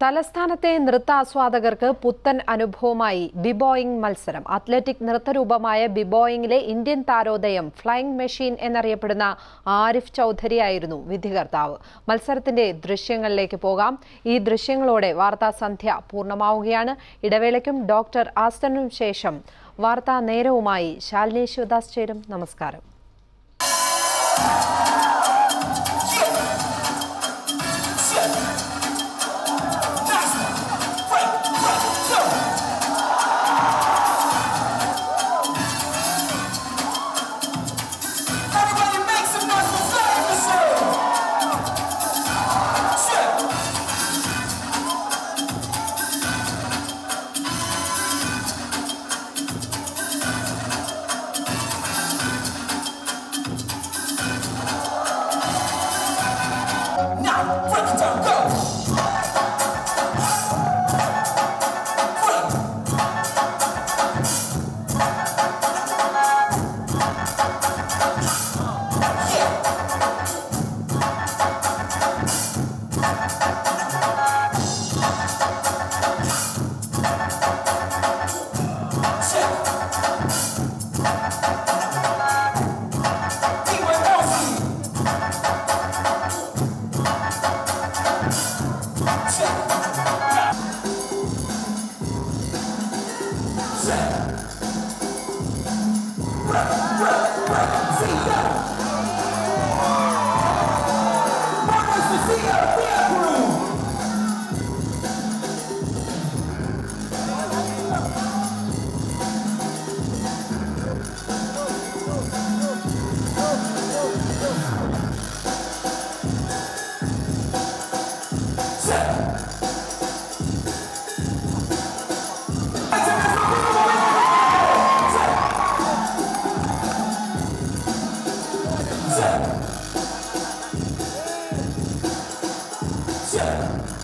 തലസ്ഥാനത്തെ നൃത്താസ്വാദകർക്ക് പുത്തൻ അനുഭവമായി ബിബോയിങ് മത്സരം. അത്ലറ്റിക് നൃത്തരൂപമായ ബിബോയിങ്ങിലെ ഇന്ത്യൻ താരോദയം ഫ്ലൈയിംഗ് മെഷീൻ എന്നറിയപ്പെടുന്ന ആരിഫ് ചൌധരിയായിരുന്നു വിധികർത്താവ്. മത്സരത്തിന്റെ ദൃശ്യങ്ങളിലേക്ക് പോകാം. ഈ ദൃശ്യങ്ങളോടെ വാർത്താ സന്ധ്യ പൂർണ്ണമാവുകയാണ്. ഇടവേളയ്ക്കും ഡോക്ടർ ആസ്റ്റനും ശേഷം വാർത്താ നേരവുമായി ശാലിനി ശിവദാസ് ചേരും. നമസ്കാരം. Yeah.